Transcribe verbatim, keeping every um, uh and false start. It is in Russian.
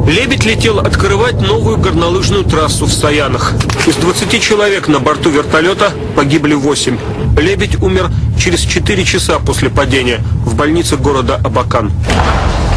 «Лебедь» летел открывать новую горнолыжную трассу в Саянах. Из двадцати человек на борту вертолета погибли восемь. «Лебедь» умер через четыре часа после падения в больнице города Абакан.